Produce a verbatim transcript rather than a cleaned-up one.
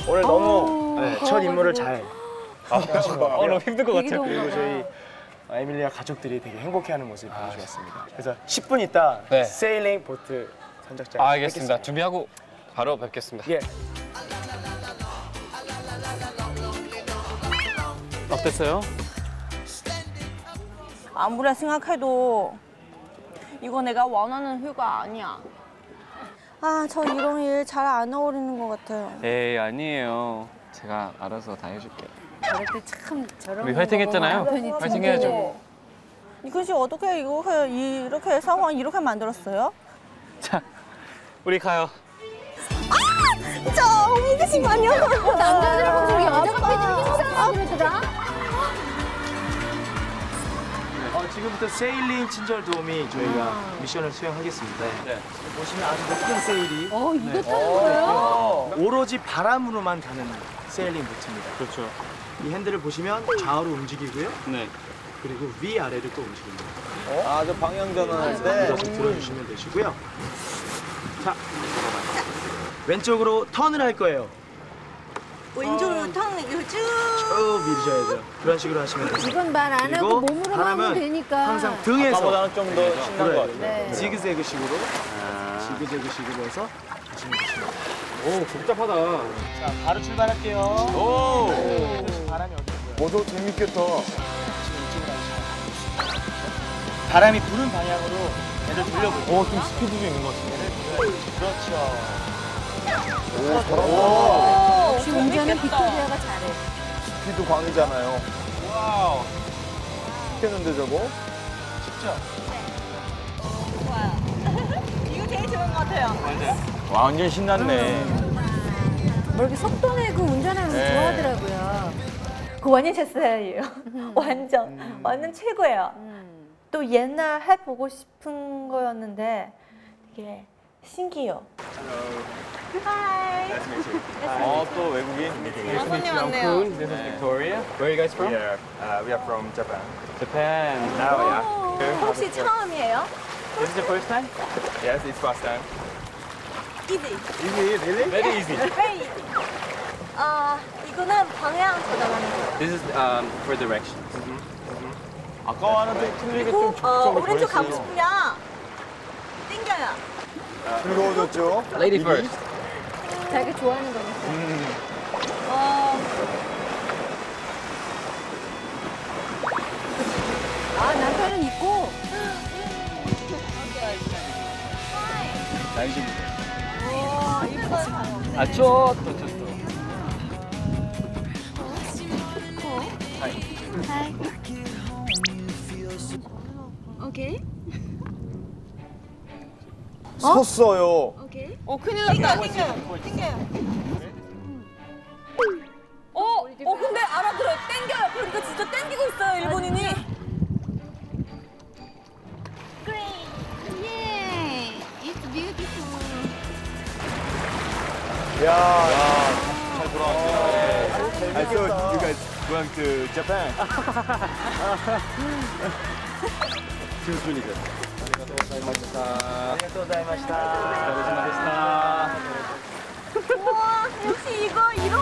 오늘 너무 네, 첫 임무를 잘 하신 것 같고요. 어, 너무 힘들 것 같아요. 그리고 저희 에밀리아 가족들이 되게 행복해하는 모습이 보기 좋았습니다. 그래서 십 분 있다 네. 세일링 보트 선착장. 아, 알겠습니다. 준비하고 바로 뵙겠습니다. 예. 어땠어요? 아무리 생각해도 이거 내가 원하는 휴가 아니야. 아, 저 이런 일 잘 안 어울리는 것 같아요. 에이, 아니에요. 제가 알아서 다 해줄게요. 저럴 때 참 저런 우리 화이팅 했잖아요. 화이팅 해야죠. 이근 씨 어떻게 이렇게 이렇게 상황 이렇게 만들었어요? 자, 우리 가요. 진짜 이근씨 마녀. 남자들하고 저기 여자가 빼주는 게 이상하다 그러더라. 어, 지금부터 세일링 친절 도우미 저희가 미션을 수행하겠습니다. 네. 보시면 아주 높은 세일이 어, 이거 타는 거예요? 오로지 바람으로만 가는 세일링 보트입니다. 그렇죠. 이 핸들을 보시면 좌우로 움직이고요. 네. 그리고 위아래를 또 움직입니다. 아, 저 방향 전환할 때. 이렇게 들어주시면 되시고요. 자, 왼쪽으로 턴을 할 거예요. 왼쪽으로 턴 이거 쭉. 쭉 밀으셔야 돼요. 그런 식으로 하시면 돼요. 이건 말 안 하고 그리고 몸으로만 하면 바람은 되니까. 항상 등에서 아까보다는 좀 더 신난 것 같아요. 네. 지그재그식으로 지그재그식으로 해서 하시면 되십니다. 오, 복잡하다. 자, 바로 출발할게요. 오! 바람이 어디 있고요? 모두 재밌겠다. 바람이 부는 방향으로 애를 돌려보세요. 오, 좀 스피드도 있는 것 같은데. 그렇죠. 오, 잘한다. 역시 운전은 빅토리아가 잘해. 스피드 광이잖아요. 와우. 했는데 저거? 쉽죠? 이거 제일 좋은 것 같아요. 와, 완전 신났네. 뭐 이렇게 속도 내고 운전하는 거 네. 좋아하더라고요. 그 완전 제 스타일이에요. 완전 완전 최고예요. 또 옛날 해보고 싶은 거였는데 되게 신기해요. 하이. 어, 또 외국인? 손님 왔네요. This is Victoria. Where are you guys from? Yeah, uh, we are from Japan. Japan. Now, yeah. 혹시 처음이에요? This is the first time? Yes, it's first time. Easy. Easy, really? Very easy. Very easy. 아, 이거는 방향 조절하는 거예요. This is um, for directions. 아까와는 좀 틀리게 좀 그리고 어, 적극적으로 오른쪽 가고 보였어요. 싶으면 땡겨요. 즐거워졌죠? Lady first. 자기 좋아하는 거니까. 어, 아, 남편은 있고. 와, 이거 잘 아, 저, 저, 저, 저. 오케이. 섰어요. 오케이. 어, 큰일 났다. 땡겨요. 땡겨요. 어, 어, 근데 알아들어요. 땡겨요. 그러니까 진짜 땡기고 있어요, 일본인이. 예, it's beautiful. 야, 잘 돌아왔어요. I thought you guys went to Japan. Feels really good. 아리가또 고자이마시타. 우와, 역시 이거 이런